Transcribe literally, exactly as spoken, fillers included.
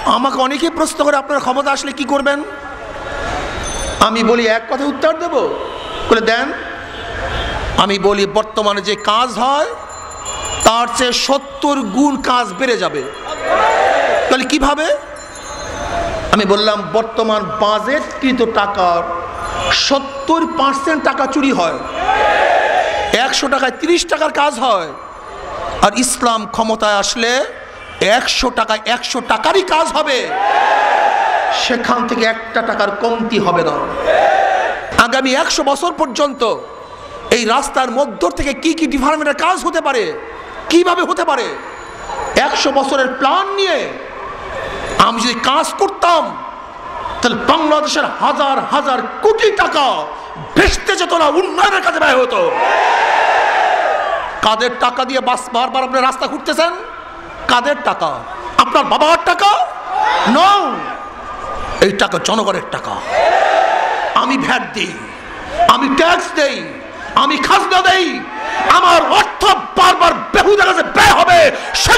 আমাকে অনেকেই প্রশ্ন করে আপনার ক্ষমতা আসলে কি করবেন। আমি বলি এক কথায় উত্তর দেব, বলে দেন। আমি বলি বর্তমানে যে কাজ হয় তার চেয়ে সত্তর গুণ কাজ বেড়ে যাবে। তাহলে কিভাবে? আমি বললাম বর্তমান বাজেটকৃত টাকার সত্তর পার্সেন্ট টাকা চুরি হয়, একশো টাকায় তিরিশ টাকার কাজ হয়। আর ইসলাম ক্ষমতায় আসলে একশো টাকায় একশো টাকারই কাজ হবে, সেখান থেকে একটা টাকার কমতি হবে না। আগামী একশো বছর পর্যন্ত এই রাস্তার মধ্য থেকে কি কি ডিপার্টমেন্টের কাজ হতে পারে, কিভাবে হতে পারে, একশো বছরের প্ল্যান নিয়ে আমি যদি কাজ করতাম তাহলে বাংলাদেশের হাজার হাজার কোটি টাকা ভেস্তে যেত না, উন্নয়নের কাজে ব্যয় হতো। কাদের টাকা দিয়ে বাস বারবার আপনি রাস্তা খুঁড়তেছেন? কাদের টাকা? আপনার বাবার টাকা? না, এই টাকা জনগণের টাকা। আমি ভ্যাট দিই, আমি ট্যাক্স দেই, আমি খাজনা দেই। আমার অর্থ বারবার বেহুদা কাছে ব্যয় হবে,